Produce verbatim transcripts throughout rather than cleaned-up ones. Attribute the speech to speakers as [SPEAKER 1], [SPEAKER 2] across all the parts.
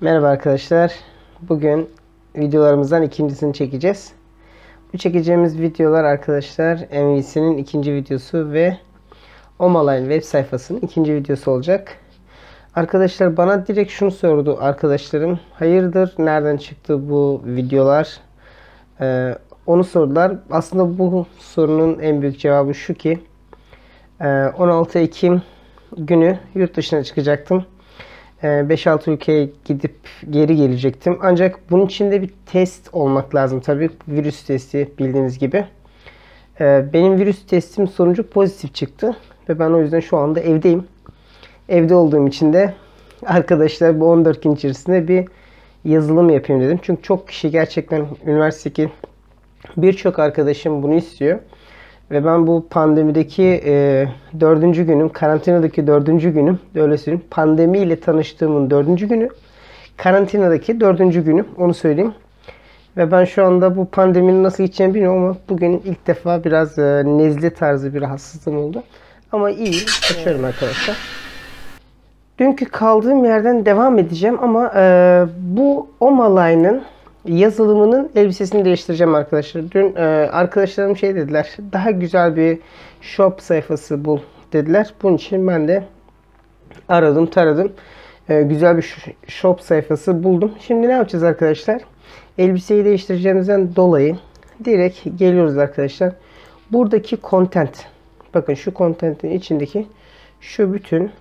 [SPEAKER 1] Merhaba arkadaşlar. Bugün videolarımızdan ikincisini çekeceğiz. Bu çekeceğimiz videolar arkadaşlar M V C'nin ikinci videosu ve Omaline web sayfasının ikinci videosu olacak. Arkadaşlar bana direkt şunu sordu arkadaşlarım. Hayırdır, nereden çıktı bu videolar? Ee, onu sordular. Aslında bu sorunun en büyük cevabı şu ki on altı Ekim günü yurt dışına çıkacaktım. beş altı ülkeye gidip geri gelecektim. Ancak bunun için de bir test olmak lazım tabii. Virüs testi bildiğiniz gibi. Benim virüs testim sonucu pozitif çıktı. Ve ben o yüzden şu anda evdeyim. Evde olduğum için de arkadaşlar bu on dört gün içerisinde bir yazılım yapayım dedim. Çünkü çok kişi gerçekten üniversitedeki birçok arkadaşım bunu istiyor. Ve ben bu pandemideki e, dördüncü günüm, karantinadaki dördüncü günüm, öyle söyleyeyim. Pandemiyle tanıştığımın dördüncü günü, karantinadaki dördüncü günüm, onu söyleyeyim. Ve ben şu anda bu pandeminin nasıl geçeceğini bilmiyorum ama bugün ilk defa biraz e, nezle tarzı bir rahatsızlığım oldu. Ama iyi, kaçıyorum arkadaşlar. Dünkü kaldığım yerden devam edeceğim ama e, bu Omaline'ın yazılımının elbisesini değiştireceğim arkadaşlar. Dün e, arkadaşlarım şey dediler. Daha güzel bir shop sayfası bul dediler. Bunun için ben de aradım, taradım. E, güzel bir shop sayfası buldum. Şimdi ne yapacağız arkadaşlar? Elbiseyi değiştireceğimizden dolayı direkt geliyoruz arkadaşlar. Buradaki content. Bakın şu content'in içindeki şu bütün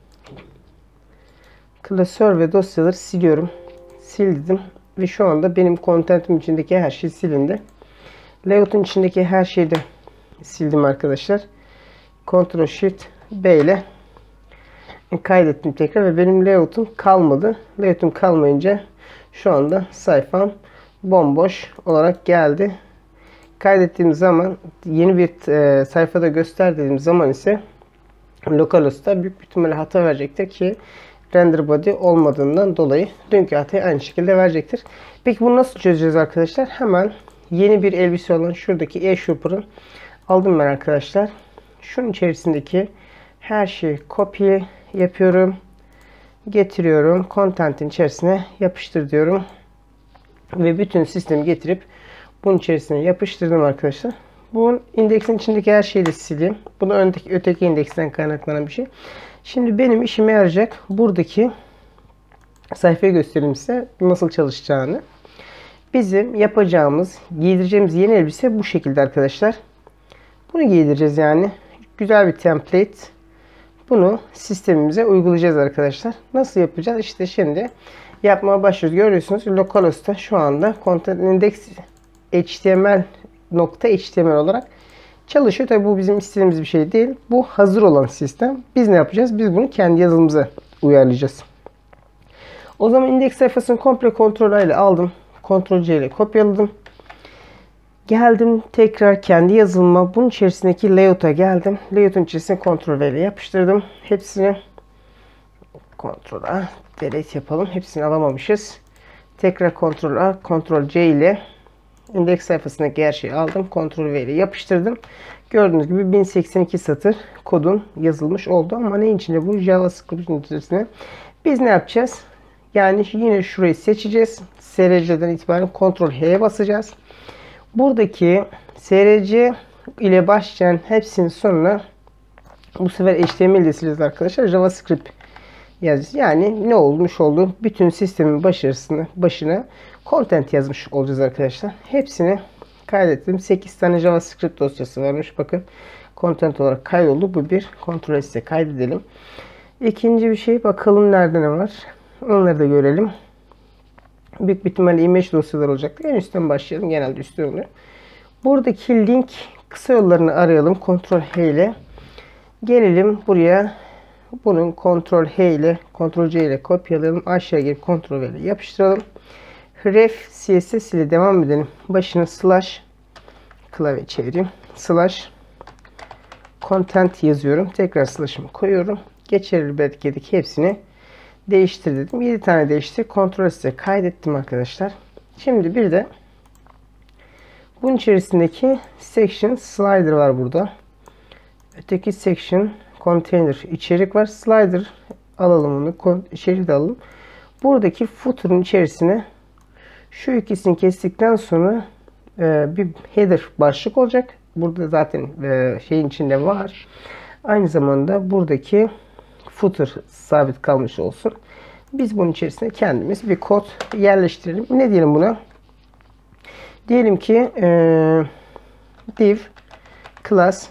[SPEAKER 1] klasör ve dosyaları siliyorum. Sildim. Ve şu anda benim content'im içindeki her şey silindi. Layout'un içindeki her şeyi de sildim arkadaşlar. Ctrl Shift B ile kaydettim tekrar ve benim layout'um kalmadı. Layout'um kalmayınca şu anda sayfam bomboş olarak geldi. Kaydettiğim zaman yeni bir e, sayfada göster dediğim zaman ise localhost'ta büyük bir ihtimalle hata verecektir ki render body olmadığından dolayı dünkü hatayı aynı şekilde verecektir. Peki bunu nasıl çözeceğiz arkadaşlar? Hemen yeni bir elbise olan şuradaki eShopper'ı aldım ben arkadaşlar. Şunun içerisindeki her şeyi kopya yapıyorum. Getiriyorum. Content'in içerisine yapıştır diyorum. Ve bütün sistemi getirip bunun içerisine yapıştırdım arkadaşlar. Bu indeksin içindeki her şeyi de sileyim. Bu da öndeki, öteki indeksten kaynaklanan bir şey. Şimdi benim işime yarayacak buradaki sayfayı göstereyim size nasıl çalışacağını. Bizim yapacağımız, giydireceğimiz yeni elbise bu şekilde arkadaşlar. Bunu giydireceğiz yani. Güzel bir template. Bunu sistemimize uygulayacağız arkadaşlar. Nasıl yapacağız? İşte şimdi yapmaya başlıyoruz. Görüyorsunuz localhost'ta şu anda content index html nokta html olarak çalışıyor. Tabi bu bizim istediğimiz bir şey değil. Bu hazır olan sistem. Biz ne yapacağız? Biz bunu kendi yazılımımıza uyarlayacağız. O zaman indeks sayfasını komple Ctrl ile aldım. Ctrl C ile kopyaladım. Geldim tekrar kendi yazılımıma. Bunun içerisindeki layout'a geldim. Layout'un içerisine Ctrl V ile yapıştırdım. Hepsini Ctrl A delete yapalım. Hepsini alamamışız. Tekrar Ctrl A, Ctrl C ile İndeks sayfasındaki her şeyi aldım. Ctrl V ile yapıştırdım. Gördüğünüz gibi bin seksen iki satır kodun yazılmış oldu. Ama neyin içinde bu? JavaScript'in içerisinde. Biz ne yapacağız? Yani yine şurayı seçeceğiz. S R C'den itibaren Ctrl H'ye basacağız. Buradaki S R C ile başlayan hepsinin sonuna bu sefer H T M L de sileceğiz arkadaşlar. JavaScript yazacağız. Yani ne olmuş oldu? Bütün sistemin başarısını, başına content yazmış olacağız arkadaşlar. Hepsini kaydettim. sekiz tane JavaScript dosyası varmış. Bakın content olarak kaydoldu. Bu bir. Ctrl S'e kaydedelim. İkinci bir şey. Bakalım nerede ne var. Onları da görelim. Büyük bir ihtimalle image dosyaları olacaktır. En üstten başlayalım. Genelde üstte oluyor. Buradaki link kısa yollarını arayalım. Ctrl H ile. Gelelim buraya. Bunun Ctrl H ile Ctrl C ile kopyalayalım. Aşağı gelip Ctrl V ile yapıştıralım. Ref C S S ile devam edelim. Başına slash klavye çevireyim. Slash content yazıyorum. Tekrar slash'ımı koyuyorum. Geçerli belgedeki hepsini değiştir dedim. yedi tane değiştir. Ctrl S'e kaydettim arkadaşlar. Şimdi bir de bunun içerisindeki section slider var burada. Öteki section container içerik var. Slider alalım onu. İçeri de alalım. buradaki footer'ın içerisine şu ikisini kestikten sonra e, bir header başlık olacak. Burada zaten e, şeyin içinde var. Aynı zamanda buradaki footer sabit kalmış olsun. Biz bunun içerisine kendimiz bir kod yerleştirelim. Ne diyelim buna? Diyelim ki e, div class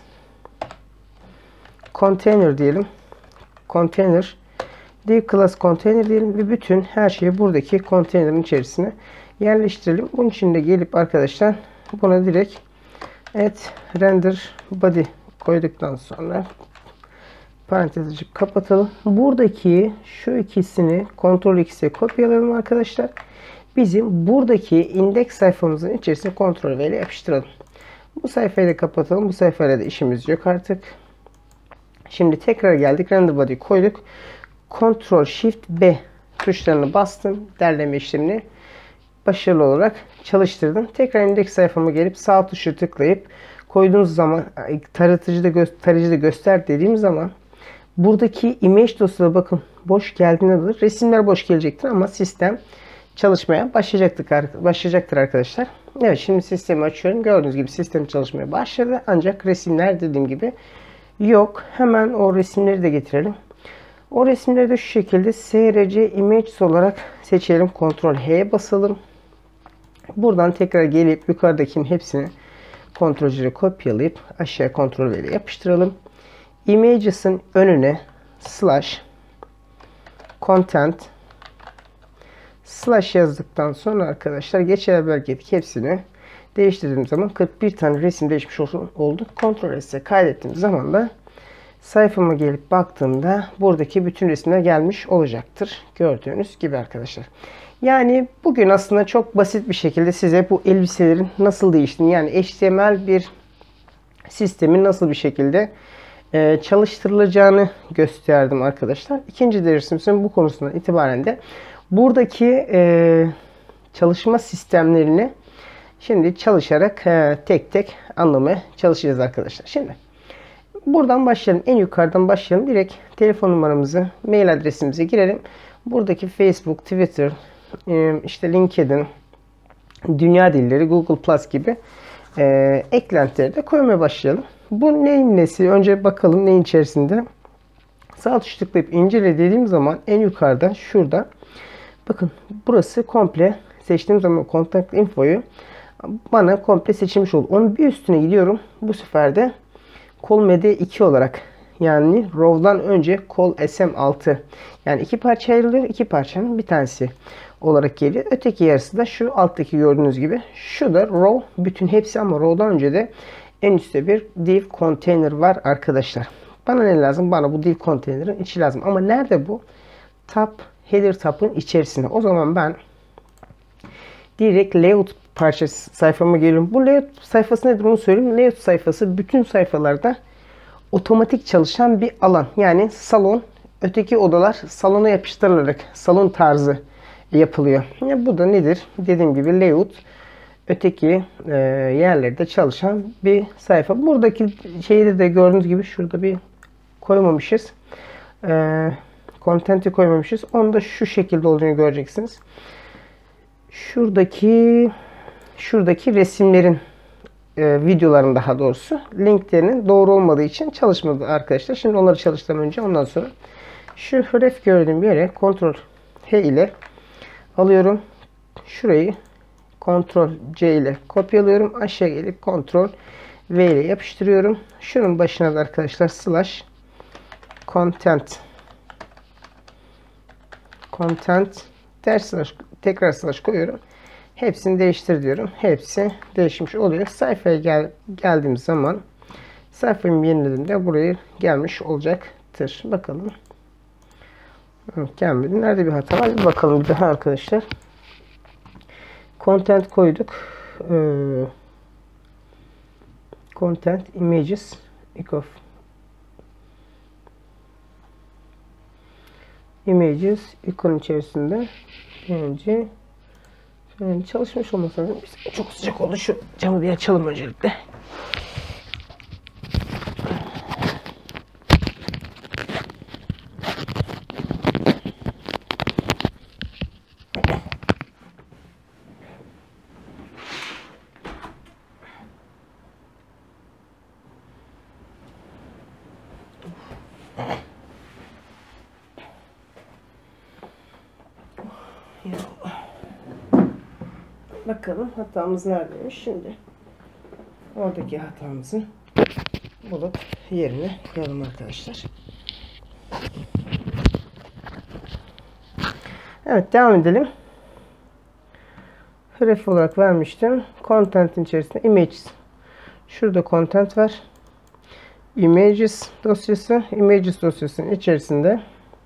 [SPEAKER 1] container diyelim. Container div class container diyelim ve bütün her şeyi buradaki container'ın içerisine yerleştirelim. Bunun için de gelip arkadaşlar buna direkt add render body koyduktan sonra parantez açıp kapatalım. Buradaki şu ikisini Ctrl X'e kopyalayalım arkadaşlar. Bizim buradaki indeks sayfamızın içerisine Ctrl V ile yapıştıralım. Bu sayfayı da kapatalım. Bu sayfayla da işimiz yok artık. Şimdi tekrar geldik. Render body koyduk. Ctrl Shift B tuşlarını bastım. Derleme işlemini başarılı olarak çalıştırdım. Tekrar indeks sayfama gelip sağ tuşu tıklayıp koyduğunuz zaman taratıcıda, gö tarayıcıda göster dediğim zaman buradaki image dosyada bakın boş geldiğinde resimler boş gelecektir ama sistem çalışmaya başlayacaktır, başlayacaktır arkadaşlar. Evet, şimdi sistemi açıyorum. Gördüğünüz gibi sistem çalışmaya başladı. Ancak resimler dediğim gibi yok. Hemen o resimleri de getirelim. O resimleri de şu şekilde S R C Images olarak seçelim. Ctrl H'ye basalım. Buradan tekrar gelip yukarıdakinin hepsini Ctrl C'ye kopyalayıp aşağıya Ctrl V ile yapıştıralım. Images'ın önüne slash content slash yazdıktan sonra arkadaşlar geçerli belgedeki hepsini değiştirdiğim zaman kırk bir tane resim değişmiş oldu. Ctrl S'e kaydettiğim zaman da sayfama gelip baktığımda buradaki bütün resimler gelmiş olacaktır. Gördüğünüz gibi arkadaşlar. Yani bugün aslında çok basit bir şekilde size bu elbiselerin nasıl değiştiğini, yani H T M L bir sistemin nasıl bir şekilde e, çalıştırılacağını gösterdim arkadaşlar. İkinci dersimizin bu konusundan itibaren de buradaki e, çalışma sistemlerini şimdi çalışarak e, tek tek anlamaya çalışacağız arkadaşlar. Şimdi buradan başlayalım. En yukarıdan başlayalım. Direkt telefon numaramızı, mail adresimize girelim. Buradaki Facebook, Twitter, işte LinkedIn, dünya dilleri, Google Plus gibi e, eklentileri de koymaya başlayalım. Bu neyin nesi? Önce bakalım neyin içerisinde. Sağ tuş tıklayıp incele dediğim zaman en yukarıda şurada bakın burası komple seçtiğim zaman contact info'yu bana komple seçilmiş oldu. Onun bir üstüne gidiyorum. Bu sefer de Col M D iki olarak, yani row'dan önce Col S M altı, yani iki parça ayrılıyor. İki parçanın bir tanesi olarak geliyor. Öteki yarısı da şu alttaki gördüğünüz gibi. Şu da row, bütün hepsi, ama row'dan önce de en üstte bir div container var arkadaşlar. Bana ne lazım? Bana bu div container'ın içi lazım. Ama nerede bu? Tab, header tab'ın içerisinde. O zaman ben direkt layout parçası sayfama geliyorum. Bu layout sayfası nedir onu söyleyeyim. Layout sayfası bütün sayfalarda otomatik çalışan bir alan. Yani salon, öteki odalar salona yapıştırılarak salon tarzı yapılıyor. Yani bu da nedir? Dediğim gibi layout öteki e, yerlerde çalışan bir sayfa. Buradaki şeyde de gördüğünüz gibi şurada bir koymamışız. E, content'i koymamışız. Onu da şu şekilde olduğunu göreceksiniz. Şuradaki şuradaki resimlerin e, videoların daha doğrusu linklerinin doğru olmadığı için çalışmadı arkadaşlar. Şimdi onları çalıştırmadan önce ondan sonra şu ref gördüğüm yere Ctrl H ile alıyorum. Şurayı Ctrl C ile kopyalıyorum. Aşağı gelip Ctrl V ile yapıştırıyorum. Şunun başına da arkadaşlar slash content content ters slash, tekrar slash koyuyorum. Hepsini değiştir diyorum. Hepsi değişmiş oluyor. Sayfaya gel, geldiğim zaman sayfamı yenilediğimde buraya gelmiş olacaktır. Bakalım. Gelmedi. Nerede bir hata var? Bir bakalım bir daha arkadaşlar. Content koyduk. Ee, content images of images ikon içerisinde önce yani çalışmış olması lazım. Çok sıcak oldu. Şu camı bir açalım öncelikle. Bakalım hatamız neredeymiş şimdi. Oradaki hatamızı bulup yerine koyalım arkadaşlar. Evet, devam edelim. Ref olarak vermiştim. Content'in içerisinde images. Şurada content var. Images dosyası. Images dosyasının içerisinde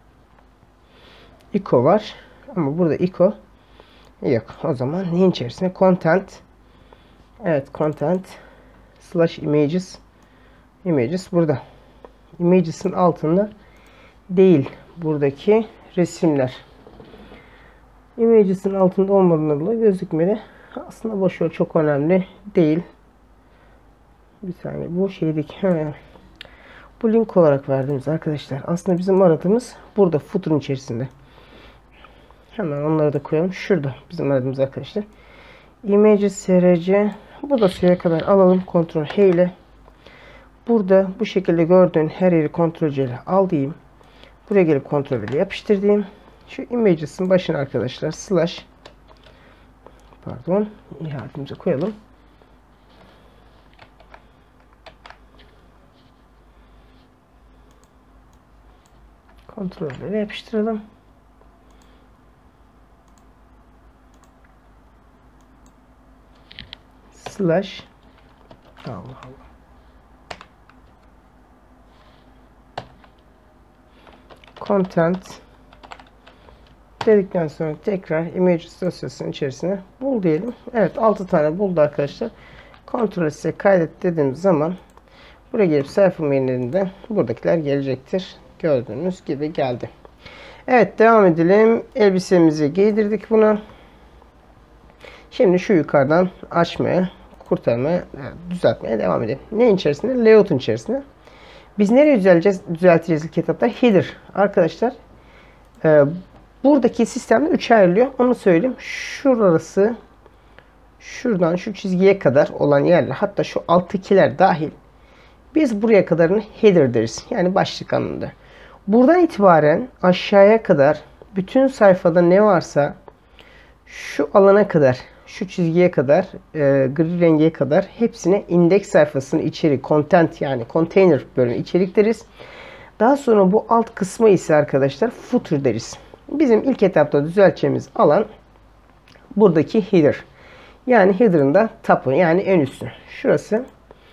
[SPEAKER 1] ico var. Ama burada ico yok. O zaman neyin içerisinde? Content. Evet, content slash images. Images burada. Images'in altında değil. Buradaki resimler. Images'in altında olmadığından dolayı gözükmedi. Aslında boşver, çok önemli değil. Bir saniye, bu şeydeki he. Bu link olarak verdiğimiz arkadaşlar. Aslında bizim aradığımız burada footer'ın içerisinde. Hemen onları da koyalım. Şurada bizim aradığımız arkadaşlar. Images src. Bu dosyaya kadar alalım. Ctrl H ile. Burada bu şekilde gördüğün her yeri Ctrl C ile al diyeyim. Buraya gelip Ctrl ile yapıştır diyeyim. Şu images'in başına arkadaşlar slash pardon ihalemizi koyalım. Ctrl ile yapıştıralım. Slash Allah Allah. Content dedikten sonra tekrar images dosyasının içerisine bul diyelim. Evet, altı tane buldu arkadaşlar. Ctrl C kaydet dediğimiz zaman buraya gelip sayfa menülerinde buradakiler gelecektir. Gördüğünüz gibi geldi. Evet, devam edelim. Elbisemizi giydirdik bunu. Şimdi şu yukarıdan açmaya, kurtarmaya, düzeltmeye devam edelim. Neyin içerisinde? Layout'un içerisinde. Biz nereye düzelteceğiz? Düzelteceğiz ilk etapta. Header. Arkadaşlar e, buradaki sistemde üçe ayrılıyor. Onu söyleyeyim. Şurası şuradan şu çizgiye kadar olan yerler, hatta şu alttakiler dahil, biz buraya kadarını header deriz. Yani başlık anlamında. Buradan itibaren aşağıya kadar bütün sayfada ne varsa şu alana kadar, şu çizgiye kadar, e, gri rengiye kadar hepsine indeks sayfasının içeri, content yani container bölümü içerik deriz. Daha sonra bu alt kısmı ise arkadaşlar footer deriz. Bizim ilk etapta düzelteceğimiz alan buradaki header. Yani header'ın da top'u, yani en üstü. Şurası.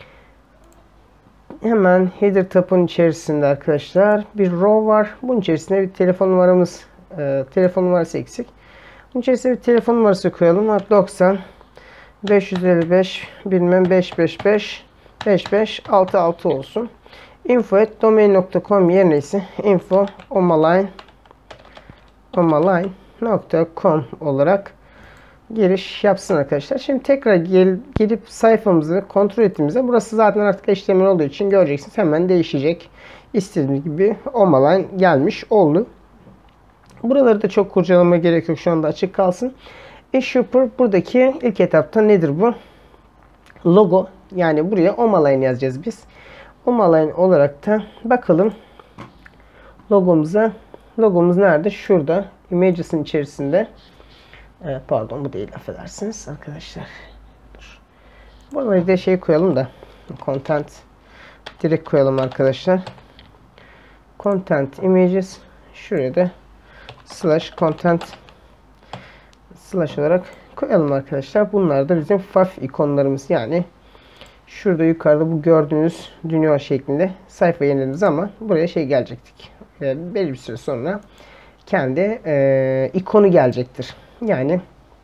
[SPEAKER 1] Hemen header top'un içerisinde arkadaşlar bir row var. Bunun içerisinde bir telefon numaramız, e, telefon numarası eksik. Bunun içerisine bir telefon numarası koyalım. doksan beş yüz elli beş bilmem beş beş beş beş beş altı altı olsun. info at domain nokta com yerine ise info omaline omaline nokta com olarak giriş yapsın arkadaşlar. Şimdi tekrar gel, gelip sayfamızı kontrol ettiğimizde, burası zaten artık işlemin olduğu için göreceksiniz hemen değişecek. İstediğimiz gibi omaline gelmiş oldu. Buraları da çok kurcalama gerek yok. Şu anda açık kalsın. Shopper buradaki ilk etapta nedir bu? Logo. Yani buraya omaline yazacağız biz. Omaline olarak da bakalım logomuza. Logomuz nerede? Şurada. Images'in içerisinde. Evet, pardon bu değil. Affedersiniz arkadaşlar. Dur. Buraya da şey koyalım da. Content. Direkt koyalım arkadaşlar. Content images. Şuraya da slash content slash olarak koyalım arkadaşlar. Bunlar da bizim fav ikonlarımız. Yani şurada yukarıda bu gördüğünüz dünya şeklinde sayfa yenilediğimiz zaman buraya şey gelecektik. Yani belli bir süre sonra kendi e, ikonu gelecektir. Yani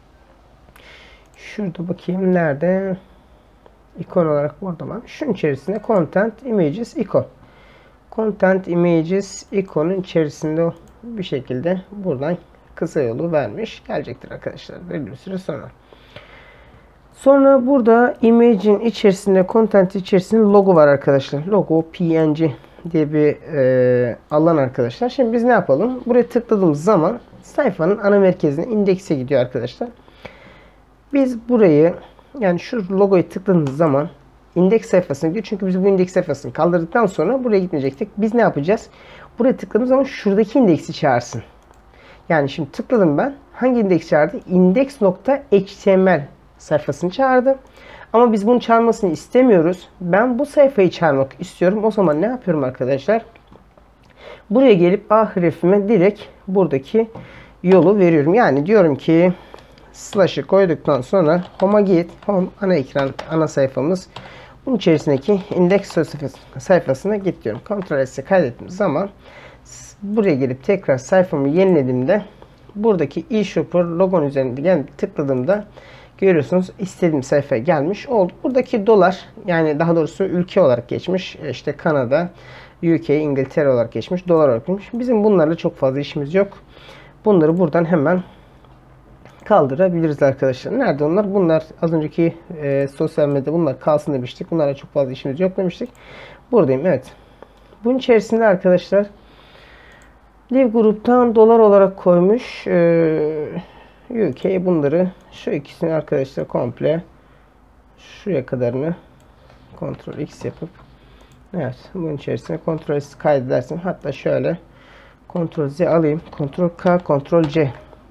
[SPEAKER 1] şurada bakayım nerede ikon olarak burada var. Şunun içerisinde content images ikon. Content images ikonun içerisinde bir şekilde buradan kısa yolu vermiş gelecektir arkadaşlar belli bir süre sonra. Sonra burada image'in içerisinde, content içerisinde logo var arkadaşlar. Logo P N G diye bir e, alan arkadaşlar. Şimdi biz ne yapalım? Buraya tıkladığımız zaman sayfanın ana merkezine, indekse gidiyor arkadaşlar. Biz burayı, yani şu logoyu tıkladığımız zaman indeks sayfasına gidiyor. Çünkü biz bu indeks sayfasını kaldırdıktan sonra buraya gitmeyecektik. Biz ne yapacağız? Buraya tıkladığımız zaman şuradaki indeksi çağırsın. Yani şimdi tıkladım ben. Hangi indeks çağırdı? index nokta H T M L sayfasını çağırdı. Ama biz bunu çağırmasını istemiyoruz. Ben bu sayfayı çağırmak istiyorum. O zaman ne yapıyorum arkadaşlar? Buraya gelip A hrefime direkt buradaki yolu veriyorum. Yani diyorum ki slash'ı koyduktan sonra home'a git. Home ana ekran, ana sayfamız. Bunun içerisindeki indeks sayfasına git diyorum. Ctrl S'e kaydettiğim zaman buraya gelip tekrar sayfamı yenilediğimde buradaki eShopper logonun üzerinde tıkladığımda görüyorsunuz istediğim sayfaya gelmiş oldu. Buradaki dolar, yani daha doğrusu ülke olarak geçmiş. İşte Kanada, U K, İngiltere olarak geçmiş. Dolar olarak geçmiş. Bizim bunlarla çok fazla işimiz yok. Bunları buradan hemen kaldırabiliriz arkadaşlar. Nerede onlar? Bunlar az önceki e, sosyal medyada bunlar kalsın demiştik. Bunlarla çok fazla işimiz yok demiştik. Buradayım, evet. Bunun içerisinde arkadaşlar Live gruptan dolar olarak koymuş. Ee, U K bunları, şu ikisini arkadaşlar komple şuraya kadarını Ctrl X yapıp, evet, bunun içerisine Ctrl S kaydedersin. Hatta şöyle Ctrl Z alayım. Ctrl K, Ctrl C.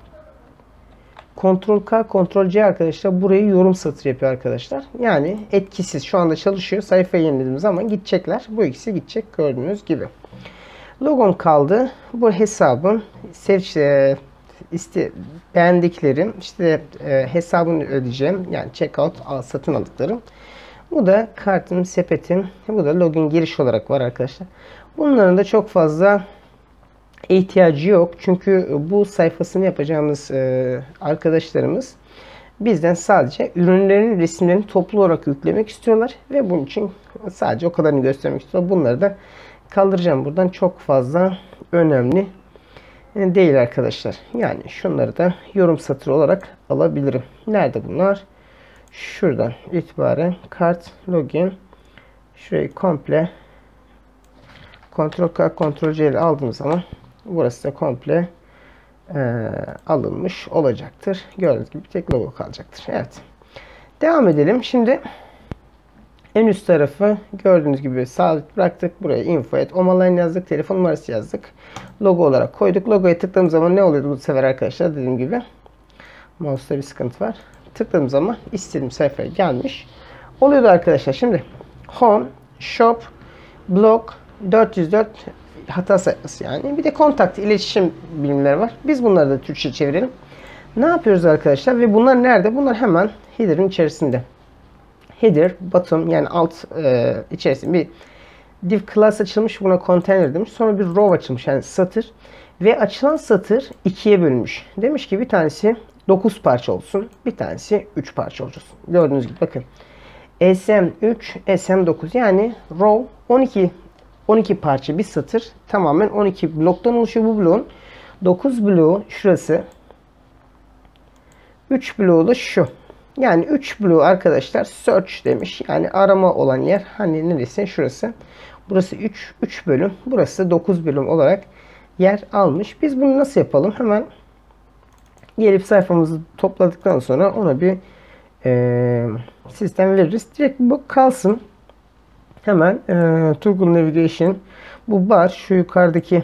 [SPEAKER 1] Ctrl K, Ctrl C arkadaşlar burayı yorum satır yapıyor arkadaşlar. Yani etkisiz, şu anda çalışıyor. Sayfayı yenilediğim zaman gidecekler. Bu ikisi gidecek gördüğünüz gibi. Logom kaldı. Bu hesabın search e, iste, beğendiklerim, işte e, hesabını ödeyeceğim. Yani checkout al, satın aldıklarım. Bu da kartım, sepetim. Bu da login giriş olarak var arkadaşlar. Bunların da çok fazla ihtiyacı yok. Çünkü bu sayfasını yapacağımız e, arkadaşlarımız bizden sadece ürünlerin resimlerini toplu olarak yüklemek istiyorlar. Ve bunun için sadece o kadarını göstermek istiyorlar. Bunları da kaldıracağım buradan. Çok fazla önemli değil arkadaşlar. Yani şunları da yorum satırı olarak alabilirim. Nerede bunlar? Şuradan itibaren kart, login, şurayı komple Ctrl K, Ctrl C ile aldığımız zaman burası da komple e, alınmış olacaktır. Gördüğünüz gibi bir tek logo kalacaktır. Evet. Devam edelim. Şimdi en üst tarafı gördüğünüz gibi sabit bıraktık. Buraya info et omaline yazdık. Telefon numarası yazdık. Logo olarak koyduk. Logoya tıkladığım zaman ne oluyordu bu sefer arkadaşlar? Dediğim gibi mouse'da bir sıkıntı var. Tıkladığım zaman istediğim sayfaya gelmiş oluyordu arkadaşlar. Şimdi home, shop, blog, dört yüz dört hata sayfası yani. Bir de kontak, iletişim bilimleri var. Biz bunları da Türkçe çevirelim. Ne yapıyoruz arkadaşlar? Ve bunlar nerede? Bunlar hemen header'ın içerisinde. Header, bottom yani alt e, içerisinde bir div class açılmış. Buna container demiş. Sonra bir row açılmış yani satır. Ve açılan satır ikiye bölünmüş. Demiş ki bir tanesi dokuz parça olsun. Bir tanesi üç parça olsun. Gördüğünüz gibi bakın. S M üç, S M dokuz yani row on iki on iki parça bir satır. Tamamen on iki bloktan oluşuyor bu bloğun. dokuz bloğu şurası. üç bloğu da şu. Yani üç bloğu arkadaşlar search demiş. Yani arama olan yer. Hani neresi? Şurası. Burası üç, üç bölüm. Burası dokuz bölüm olarak yer almış. Biz bunu nasıl yapalım? Hemen gelip sayfamızı topladıktan sonra ona bir e, sistem veririz. Direkt bu kalsın. Hemen e, Toggle Navigation bu bar şu yukarıdaki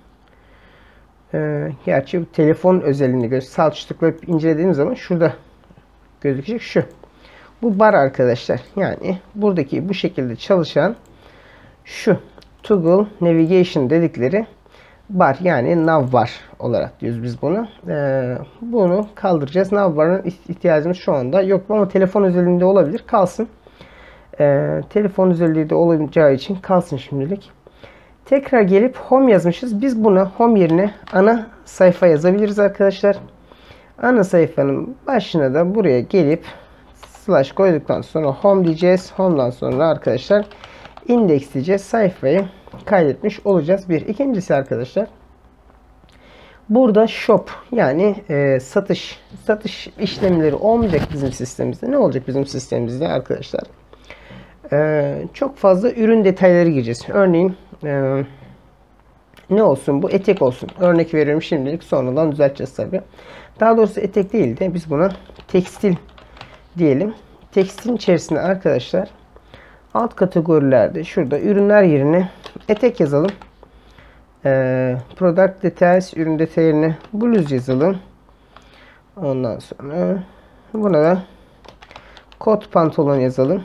[SPEAKER 1] e, gerçi bu telefon özelliğini göz sağ tıklayıp incelediğimiz zaman şurada gözükecek şu. Bu bar arkadaşlar. Yani buradaki bu şekilde çalışan şu Toggle Navigation dedikleri bar yani navbar olarak diyoruz biz bunu. Ee, bunu kaldıracağız. Navbarın ihtiyacımız şu anda yok ama telefon özelliğinde olabilir. Kalsın. Ee, telefon özelliği de olacağı için kalsın şimdilik. Tekrar gelip home yazmışız. Biz buna home yerine ana sayfa yazabiliriz arkadaşlar. Ana sayfanın başına da buraya gelip slash koyduktan sonra home diyeceğiz. Home'dan sonra arkadaşlar index diyeceğiz. Sayfayı kaydetmiş olacağız. Bir. İkincisi arkadaşlar burada shop yani e, satış satış işlemleri olmayacak bizim sistemimizde. Ne olacak bizim sistemimizde arkadaşlar? E, çok fazla ürün detayları gireceğiz. Örneğin e, ne olsun? Bu etek olsun. Örnek veriyorum şimdilik. Sonradan düzelteceğiz tabi. Daha doğrusu etek değil de biz buna tekstil diyelim. Tekstilin içerisinde arkadaşlar alt kategorilerde şurada ürünler yerine etek yazalım. Ee, product details ürün detaylarını bluz yazalım. Ondan sonra buna da Kot pantolon yazalım.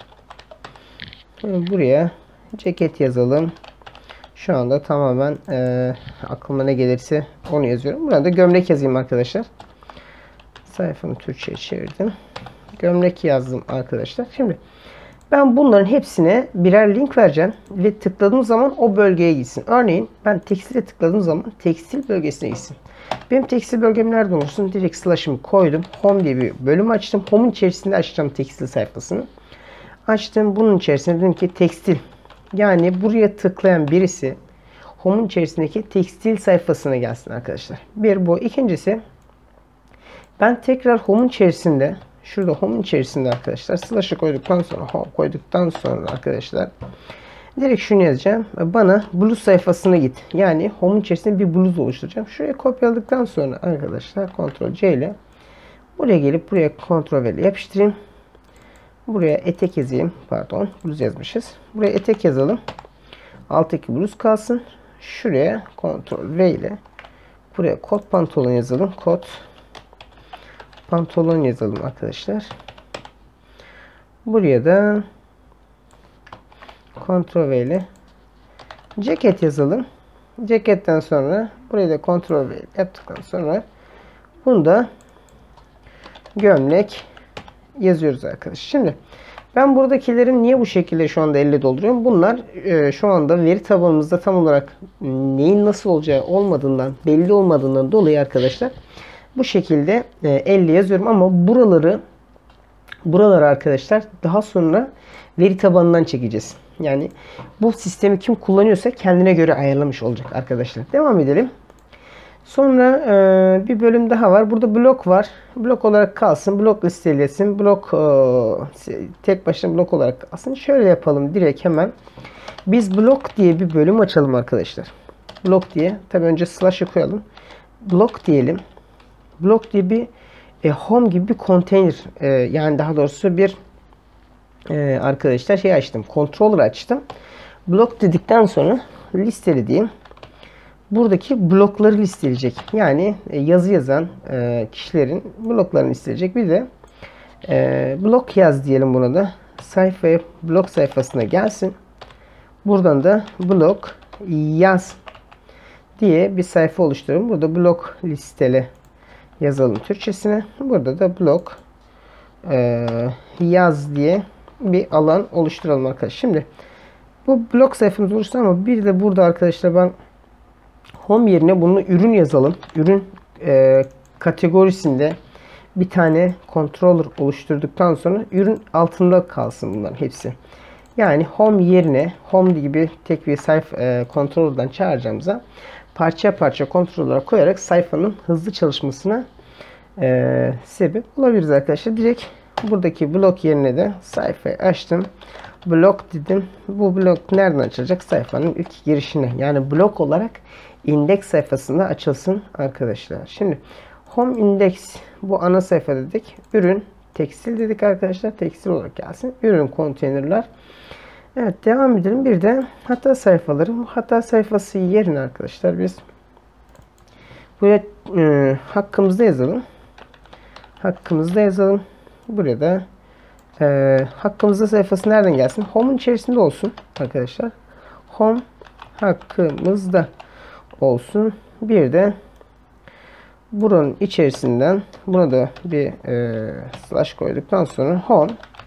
[SPEAKER 1] Buraya ceket yazalım. Şu anda tamamen e, aklıma ne gelirse onu yazıyorum. Burada gömlek yazayım arkadaşlar. Sayfanı Türkçe'ye çevirdim. Gömlek yazdım arkadaşlar. Şimdi ben bunların hepsine birer link vereceğim ve tıkladığım zaman o bölgeye gitsin. Örneğin ben tekstile tıkladığım zaman tekstil bölgesine gitsin. Benim tekstil bölgem nerede olursun? Direkt slash'ımı koydum. Home diye bir bölüm açtım. Home'un içerisinde açacağım tekstil sayfasını. Açtım. Bunun içerisinde dedim ki tekstil. Yani buraya tıklayan birisi Home'un içerisindeki tekstil sayfasına gelsin arkadaşlar. Bir bu. İkincisi ben tekrar Home'un içerisinde şurada Home'un içerisinde arkadaşlar slash'ı koyduktan sonra home koyduktan sonra arkadaşlar direkt şunu yazacağım. Bana bluz sayfasına git. Yani Home'un içerisinde bir bluz oluşturacağım. Şuraya kopyaladıktan sonra arkadaşlar Ctrl C ile buraya gelip buraya Ctrl V ile yapıştırayım. Buraya etek yazayım. Pardon. Bluz yazmışız. Buraya etek yazalım. Alttaki bluz kalsın. Şuraya Ctrl V ile buraya kot pantolon yazalım. Kot pantolon yazalım arkadaşlar. Buraya da Ctrl V ile ceket yazalım. Ceketten sonra buraya da Ctrl V yaptıktan sonra bunu da gömlek yazıyoruz arkadaşlar. Şimdi ben buradakilerin niye bu şekilde şu anda elle dolduruyorum? Bunlar e, şu anda veri tabanımızda tam olarak neyin nasıl olacağı olmadığından, belli olmadığından dolayı arkadaşlar bu şekilde e, elle yazıyorum ama buraları buraları arkadaşlar daha sonra veri tabanından çekeceğiz. Yani bu sistemi kim kullanıyorsa kendine göre ayarlamış olacak arkadaşlar. Devam edelim. Sonra e, bir bölüm daha var. Burada blok var. Blok olarak kalsın. Blok listelesin. Blok e, tek başına blok olarak kalsın. Şöyle yapalım direkt hemen. Biz blok diye bir bölüm açalım arkadaşlar. Blok diye. Tabi önce slash'ı koyalım. Blok diyelim. Blok diye bir e, home gibi bir konteyner. E, yani daha doğrusu bir e, arkadaşlar şey açtım. Controller açtım. Blok dedikten sonra listeli diyeyim. Buradaki blokları listeleyecek. Yani yazı yazan e, kişilerin bloklarını listeleyecek. Bir de e, blok yaz diyelim buna da. Sayfaya blok sayfasına gelsin. Buradan da blok yaz diye bir sayfa oluşturalım. Burada blok listele yazalım Türkçesine. Burada da blok e, yaz diye bir alan oluşturalım arkadaşlar. Şimdi bu blok sayfamız oluştu ama bir de burada arkadaşlar ben home yerine bunu ürün yazalım. Ürün e, kategorisinde bir tane controller oluşturduktan sonra ürün altında kalsın bunların hepsi. Yani home yerine home gibi tek bir sayfa e, controller'dan çağıracağımıza parça parça controller'a koyarak sayfanın hızlı çalışmasına e, sebep olabiliriz arkadaşlar. Direkt buradaki blok yerine de sayfayı açtım. Blok dedim. Bu blok nereden açılacak? Sayfanın ilk girişine. Yani blok olarak indeks sayfasında açılsın arkadaşlar. Şimdi home index bu ana sayfa dedik. Ürün tekstil dedik arkadaşlar. Tekstil olarak gelsin. Ürün konteynerler. Evet devam edelim. Bir de hata sayfaları. Bu hata sayfası yerine arkadaşlar biz buraya e, hakkımızda yazalım. Hakkımızda yazalım. Buraya da e, hakkımızda sayfası nereden gelsin? Home'un içerisinde olsun arkadaşlar. Home hakkımızda olsun. Bir de buranın içerisinden buna da bir e, slash koyduktan sonra home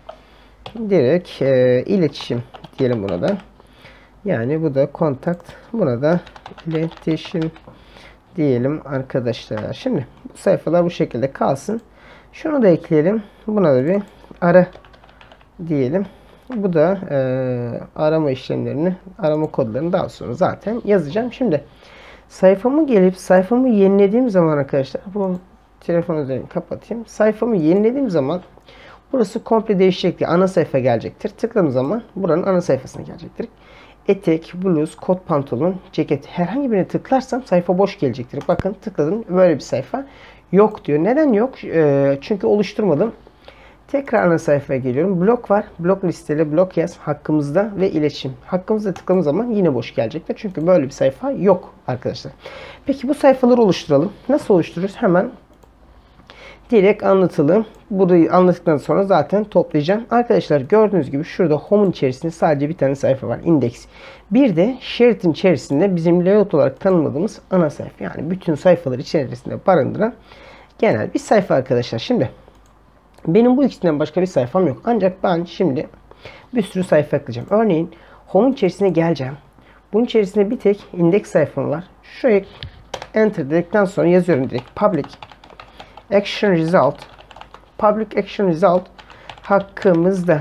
[SPEAKER 1] direkt e, iletişim diyelim buna da. Yani bu da kontakt. Buna da iletişim diyelim arkadaşlar. Şimdi bu sayfalar bu şekilde kalsın. Şunu da ekleyelim. Buna da bir ara diyelim. Bu da e, arama işlemlerini, arama kodlarını daha sonra zaten yazacağım. Şimdi sayfamı gelip sayfamı yenilediğim zaman arkadaşlar bu telefon özelliğini kapatayım. Sayfamı yenilediğim zaman burası komple değişecektir. Ana sayfa gelecektir. Tıkladığım zaman buranın ana sayfasına gelecektir. Etek, bluz, kot pantolon, ceket herhangi birine tıklarsam sayfa boş gelecektir. Bakın tıkladım böyle bir sayfa yok diyor. Neden yok? E, çünkü oluşturmadım. Tekrar ana sayfaya geliyorum. Blok var. Blok listeli blok yaz. Hakkımızda ve iletişim. Hakkımızda tıkladığımız zaman yine boş gelecektir. Çünkü böyle bir sayfa yok arkadaşlar. Peki bu sayfaları oluşturalım. Nasıl oluştururuz? Hemen direkt anlatılı. Burayı anlattıktan sonra zaten toplayacağım. Arkadaşlar gördüğünüz gibi şurada home'un içerisinde sadece bir tane sayfa var. Index. Bir de shared'in içerisinde bizim layout olarak tanımladığımız ana sayfa. Yani bütün sayfaları içerisinde barındıran genel bir sayfa arkadaşlar. Şimdi benim bu ikisinden başka bir sayfam yok. Ancak ben şimdi bir sürü sayfa ekleyeceğim. Örneğin home'un içerisine geleceğim. Bunun içerisinde bir tek index sayfam var. Şuraya enter dedikten sonra yazıyorum direkt public action result. Public action result hakkımızda.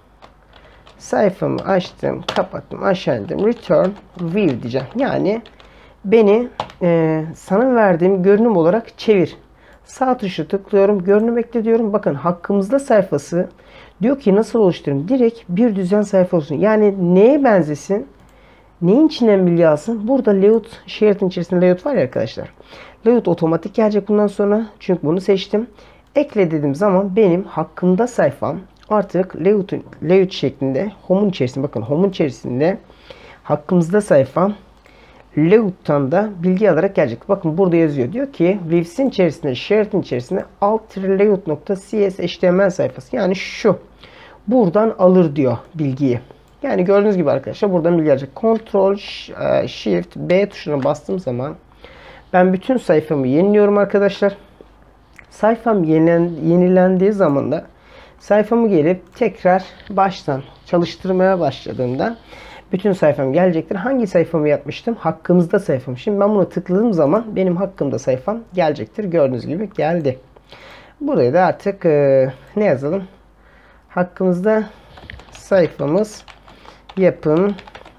[SPEAKER 1] Sayfamı açtım, kapattım, aşağı indim. Return view diyeceğim. Yani beni e, sana verdiğim görünüm olarak çevir. Sağ tuşa tıklıyorum. Görünüm ekle diyorum. Bakın hakkımızda sayfası diyor ki nasıl oluşturayım? Direkt bir düzen sayfa olsun. Yani neye benzesin? Neyin içinden bilgi alsın? Burada layout, shared'in içerisinde layout var ya arkadaşlar. Layout otomatik gelecek bundan sonra. Çünkü bunu seçtim. Ekle dediğim zaman benim hakkımda sayfam artık layout, layout şeklinde home'un içerisinde, bakın home'un içerisinde hakkımızda sayfam layout'tan da bilgi alarak gelecek. Bakın burada yazıyor. Diyor ki Views'in içerisinde, shared'in içerisinde alt-layout.cs H T M L sayfası. Yani şu. Buradan alır diyor bilgiyi. Yani gördüğünüz gibi arkadaşlar buradan bilgi alacak. Ctrl Shift B tuşuna bastığım zaman ben bütün sayfamı yeniliyorum arkadaşlar. Sayfam yenilen, yenilendiği zaman da sayfamı gelip tekrar baştan çalıştırmaya başladığımda bütün sayfam gelecektir. Hangi sayfamı yapmıştım? Hakkımızda sayfam. Şimdi ben bunu tıkladığım zaman benim hakkımda sayfam gelecektir. Gördüğünüz gibi geldi. Buraya da artık e, ne yazalım? Hakkımızda sayfamız yapım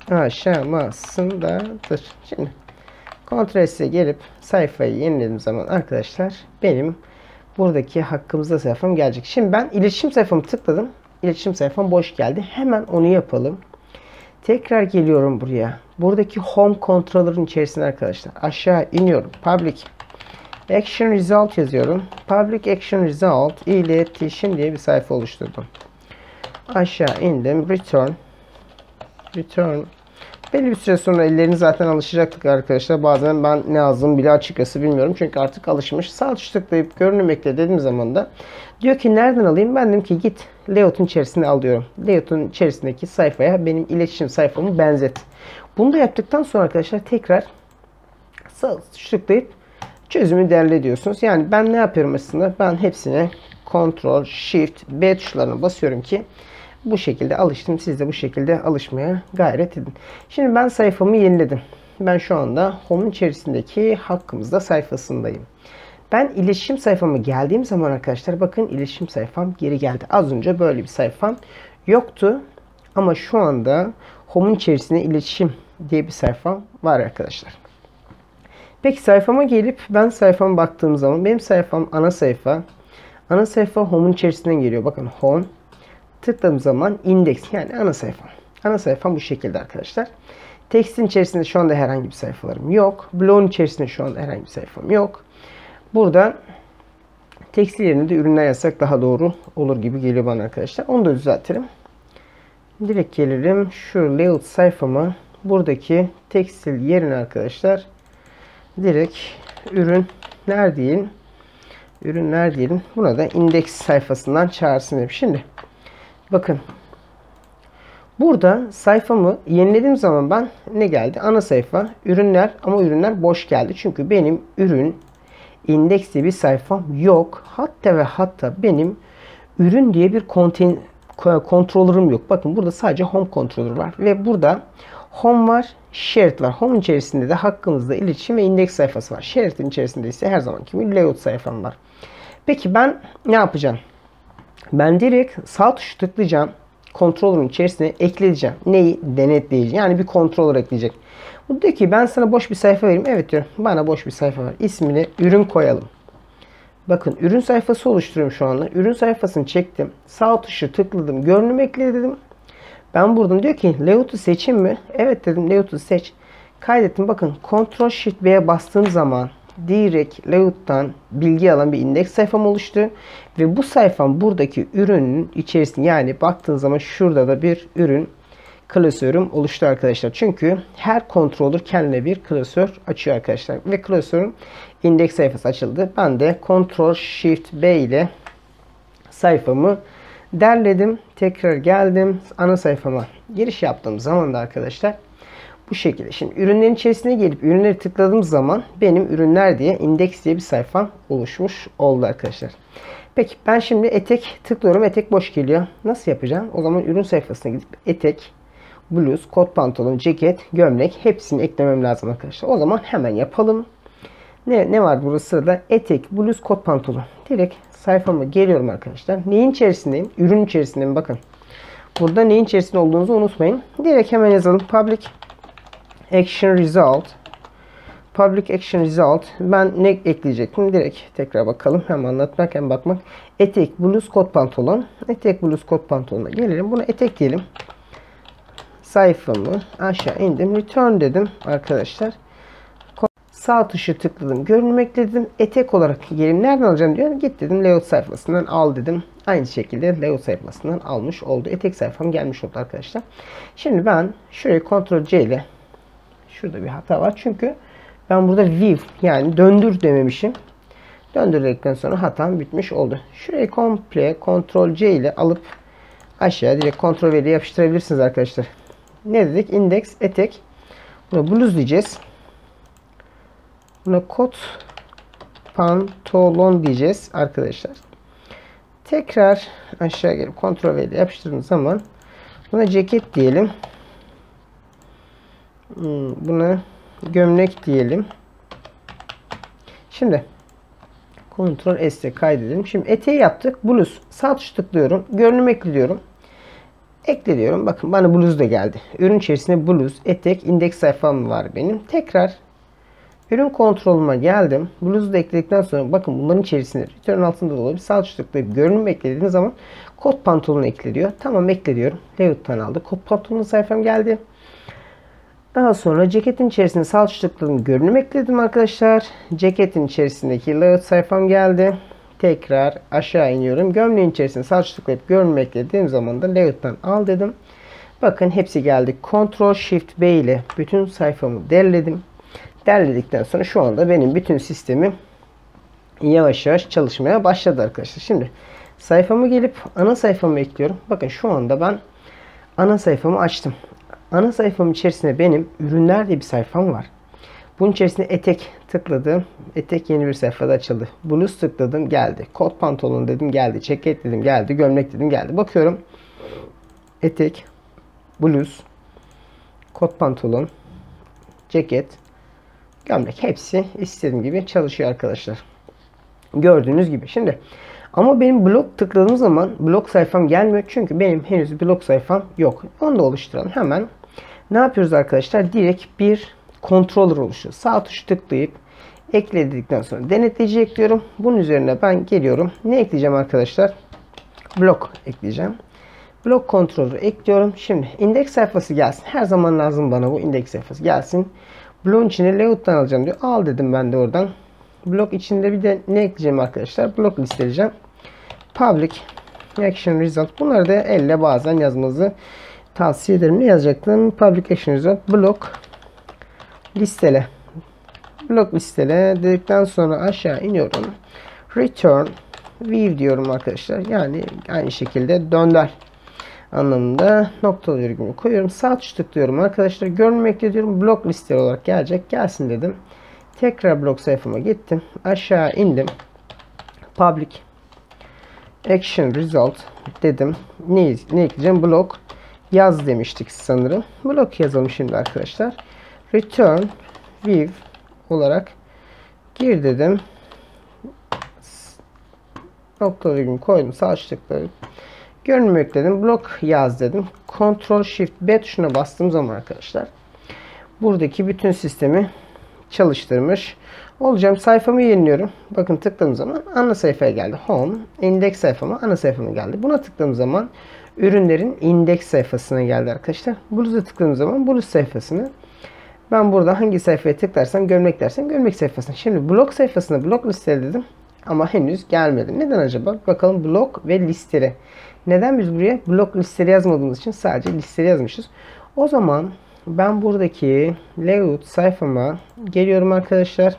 [SPEAKER 1] aşamasındadır. Şimdi Ctrl S'e gelip sayfayı yenilediğim zaman arkadaşlar benim buradaki hakkımızda sayfam gelecek. Şimdi ben iletişim sayfamı tıkladım. İletişim sayfam boş geldi. Hemen onu yapalım. Tekrar geliyorum buraya. Buradaki home controller'ın içerisine arkadaşlar aşağı iniyorum. Public action result yazıyorum. Public action result iletişim diye bir sayfa oluşturdum. Aşağı indim. Return. Return. Belli bir süre sonra elleriniz zaten alışacaktık arkadaşlar. Bazen ben ne yazdığımı bile açıkçası bilmiyorum. Çünkü artık alışmış. Sağ tuş tıklayıp görünüm ekle dediğim zaman da diyor ki nereden alayım? Ben dedim ki git layout'un içerisine al diyorum. Layout'un içerisindeki sayfaya benim iletişim sayfamı benzet. Bunu da yaptıktan sonra arkadaşlar tekrar sağ tuş tıklayıp çözümü derle diyorsunuz. Yani ben ne yapıyorum aslında? Ben hepsine Ctrl Shift B tuşlarına basıyorum ki bu şekilde alıştım. Siz de bu şekilde alışmaya gayret edin. Şimdi ben sayfamı yeniledim. Ben şu anda Home'un içerisindeki hakkımızda sayfasındayım. Ben iletişim sayfama geldiğim zaman arkadaşlar bakın iletişim sayfam geri geldi. Az önce böyle bir sayfam yoktu. Ama şu anda Home'un içerisinde iletişim diye bir sayfam var arkadaşlar. Peki sayfama gelip ben sayfama baktığım zaman benim sayfam ana sayfa. Ana sayfa Home'un içerisinden geliyor. Bakın Home. Tıkladığım zaman index yani ana sayfam. Ana sayfam bu şekilde arkadaşlar. Tekstin içerisinde şu anda herhangi bir sayfalarım yok. Blog'un içerisinde şu anda herhangi bir sayfam yok. Burada tekstil yerine de ürünler yazsak daha doğru olur gibi geliyor bana arkadaşlar. Onu da düzeltirim. Direkt gelirim. Şu layout sayfama buradaki tekstil yerine arkadaşlar direkt ürünler diyelim. Ürünler diyelim. Buna da index sayfasından çağırsın dedim. Şimdi bakın. Burada sayfamı yenilediğim zaman ben ne geldi? Ana sayfa, ürünler ama ürünler boş geldi. Çünkü benim ürün indeks diye bir sayfam yok. Hatta ve hatta benim ürün diye bir contain, controller'ım yok. Bakın burada sadece home controller var. Ve burada home var, shared var. Home içerisinde de hakkımızda iletişim ve indeks sayfası var. Shared'in içerisinde ise her zamanki gibi layout sayfam var. Peki ben ne yapacağım? Ben direkt sağ tuşu tıklayacağım. Controller'ın içerisine ekleyeceğim. Neyi? Denetleyeceğim. Yani bir controller ekleyecek. Bu diyor ki ben sana boş bir sayfa vereyim. Evet diyorum. Bana boş bir sayfa var. İsmini ürün koyalım. Bakın ürün sayfası oluşturuyorum şu anda. Ürün sayfasını çektim. Sağ tuşu tıkladım. Görünüm ekle dedim. Ben buradan diyor ki layout'u seçeyim mi? Evet dedim layout'u seç. Kaydettim. Bakın Ctrl Shift B'ye bastığım zaman direkt layout'tan bilgi alan bir indeks sayfam oluştu. Ve bu sayfam buradaki ürünün içerisinde yani baktığınız zaman şurada da bir ürün klasörüm oluştu arkadaşlar. Çünkü her controller kendine bir klasör açıyor arkadaşlar. Ve klasörün indeks sayfası açıldı. Ben de Ctrl Shift B ile sayfamı derledim. Tekrar geldim. Ana sayfama giriş yaptığım zaman da arkadaşlar bu şekilde. Şimdi ürünlerin içerisine gelip ürünleri tıkladığım zaman benim ürünler diye indeks diye bir sayfam oluşmuş oldu arkadaşlar. Peki ben şimdi etek tıklıyorum. Etek boş geliyor. Nasıl yapacağım? O zaman ürün sayfasına gidip etek, bluz, kot pantolon, ceket, gömlek hepsini eklemem lazım arkadaşlar. O zaman hemen yapalım. Ne, ne var burada sırada? Etek, bluz, kot pantolon. Direkt sayfama geliyorum arkadaşlar. Neyin içerisindeyim? Ürün içerisindeyim. Bakın. Burada neyin içerisinde olduğunuzu unutmayın. Direkt hemen yazalım. Public Action Result. Public Action Result. Ben ne ekleyecektim? Direkt tekrar bakalım. Hem anlatmak hem bakmak. Etek, bluz, kot pantolon. Etek, bluz, kot pantolona gelelim. Buna etek diyelim. Sayfamı aşağı indim. Return dedim arkadaşlar. Sağ tuşu tıkladım. Görünüm ekledim. Etek olarak gelin. Nereden alacağım diyor. Git dedim. Layout sayfasından al dedim. Aynı şekilde layout sayfasından almış oldu. Etek sayfam gelmiş oldu arkadaşlar. Şimdi ben şurayı Ctrl C ile, şurada bir hata var. Çünkü ben burada view yani döndür dememişim. Döndürdükten sonra hatam bitmiş oldu. Şurayı komple Ctrl C ile alıp aşağı direkt Ctrl V ile yapıştırabilirsiniz arkadaşlar. Ne dedik? Index etek. Buna bluz diyeceğiz. Buna kot pantolon diyeceğiz arkadaşlar. Tekrar aşağı gelip Ctrl V ile yapıştırdığımız zaman buna ceket diyelim. Buna gömlek diyelim. Şimdi Ctrl S'e kaydedelim. Şimdi eteği yaptık. Bluz. Sağ tuş tıklıyorum. Görünüm ekliyorum. Ekle diyorum. Bakın bana bluz da geldi. Ürün içerisinde bluz, etek, indeks sayfam var benim. Tekrar ürün kontrolüme geldim. Bluzu da ekledikten sonra bakın bunların içerisinde return altında da olabilir. Sağ tuş tıklayıp görünüm eklediğiniz zaman kot pantolonu ekleniyor. Tamam ekle diyorum. Layout'tan aldı. Kot pantolonu sayfam geldi. Daha sonra ceketin içerisinde sağ tuş tıkladım. Görünüm ekledim arkadaşlar. Ceketin içerisindeki layout sayfam geldi. Tekrar aşağı iniyorum. Gömleğin içerisinde sağ tuş tıklayıp görünüm eklediğim zaman da layout'tan al dedim. Bakın hepsi geldi. Ctrl Shift B ile bütün sayfamı derledim. Derledikten sonra şu anda benim bütün sistemim yavaş yavaş çalışmaya başladı arkadaşlar. Şimdi sayfamı gelip ana sayfamı ekliyorum. Bakın şu anda ben ana sayfamı açtım. Ana sayfamın içerisinde benim ürünler diye bir sayfam var. Bunun içerisinde etek tıkladım. Etek yeni bir sayfada açıldı. Bluz tıkladım geldi. Kot pantolon dedim geldi. Ceket dedim geldi. Gömlek dedim geldi. Bakıyorum. Etek, bluz, kot pantolon, ceket, gömlek hepsi istediğim gibi çalışıyor arkadaşlar. Gördüğünüz gibi. Şimdi ama benim blog tıkladığım zaman blog sayfam gelmiyor. Çünkü benim henüz blog sayfam yok. Onu da oluşturalım. Hemen ne yapıyoruz arkadaşlar? Direkt bir controller oluşuyor. Sağ tuşu tıklayıp ekledikten sonra denetleyici ekliyorum. Bunun üzerine ben geliyorum. Ne ekleyeceğim arkadaşlar? Blog ekleyeceğim. Blog controller ekliyorum. Şimdi indeks sayfası gelsin. Her zaman lazım bana bu indeks sayfası gelsin. Blog'un içine layout'tan alacağım diyor. Al dedim ben de oradan. Blog içinde bir de ne ekleyeceğim arkadaşlar? Blog listeleyeceğim. Public Action Result. Bunları da elle bazen yazmanızı tavsiye ederim. Ne yazacaktım? Public Action Result. Blog listele. Blog listele dedikten sonra aşağı iniyorum. Return View diyorum arkadaşlar. Yani aynı şekilde dönder anlamında noktalı virgülü koyuyorum. Sağ tuş tıklıyorum arkadaşlar. Görünüm ekliyorum. Blog listeli olarak gelecek. Gelsin dedim. Tekrar blog sayfama gittim. Aşağı indim. Public Action Result dedim. Ne, ne ekleyeceğim? Blog yaz demiştik sanırım. Blog yazalım şimdi arkadaşlar. Return View olarak gir dedim. Noktalı virgül koydum. Sağ tıkladım. Görünüm ekledim. Blog yaz dedim. Ctrl Shift B tuşuna bastığım zaman arkadaşlar buradaki bütün sistemi çalıştırmış olacağım. Sayfamı yeniliyorum. Bakın tıkladığım zaman ana sayfaya geldi. Home. İndeks sayfama ana sayfama geldi. Buna tıkladığım zaman ürünlerin indeks sayfasına geldi arkadaşlar. Bluza tıkladığım zaman bluz sayfasını. Ben burada hangi sayfaya tıklarsam gömlek dersem gömlek sayfasına. Şimdi blog sayfasına blog listele dedim. Ama henüz gelmedi. Neden acaba? Bakalım blog ve listele. Neden biz buraya blok listeleri yazmadığımız için sadece listeleri yazmışız. O zaman ben buradaki layout sayfama geliyorum arkadaşlar.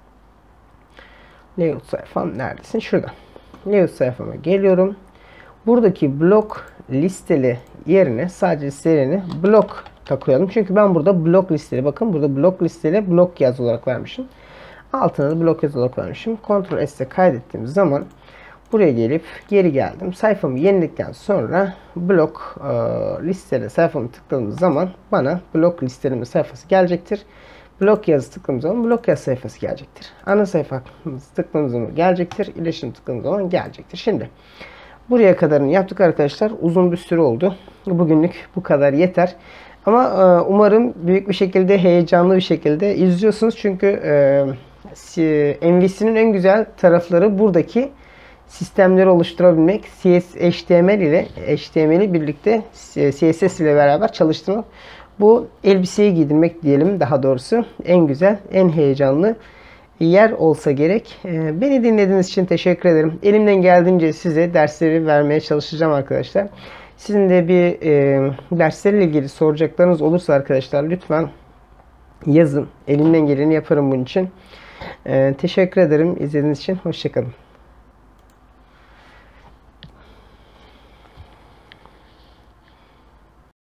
[SPEAKER 1] Layout sayfam neredesin? Şurada. Layout sayfama geliyorum. Buradaki blok listeli yerine sadece listelerine blok takıyorum. Çünkü ben burada blok listeli, bakın burada blok listeli blok yaz olarak vermişim. Altına da blok yaz olarak vermişim. Ctrl S'te kaydettiğim zaman buraya gelip geri geldim. Sayfamı yeniledikten sonra blok e, listeli sayfamı tıkladığım zaman bana blok listeleme sayfası gelecektir. Blok yazı tıkladığım zaman blok yazı sayfası gelecektir. Ana sayfa tıkladığım zaman gelecektir. İletişim tıkladığım zaman gelecektir. Şimdi buraya kadarını yaptık arkadaşlar. Uzun bir süre oldu. Bugünlük bu kadar yeter. Ama e, umarım büyük bir şekilde, heyecanlı bir şekilde izliyorsunuz. Çünkü e, M V C'nin en güzel tarafları buradaki sistemleri oluşturabilmek. C S H T M L ile H T M L'i birlikte C S S ile beraber çalıştırmak. Bu elbiseyi giydirmek diyelim daha doğrusu. En güzel, en heyecanlı yer olsa gerek. Beni dinlediğiniz için teşekkür ederim. Elimden geldiğince size dersleri vermeye çalışacağım arkadaşlar. Sizin de bir e, derslerle ilgili soracaklarınız olursa arkadaşlar lütfen yazın. Elimden geleni yaparım bunun için. E, teşekkür ederim izlediğiniz için. Hoşçakalın.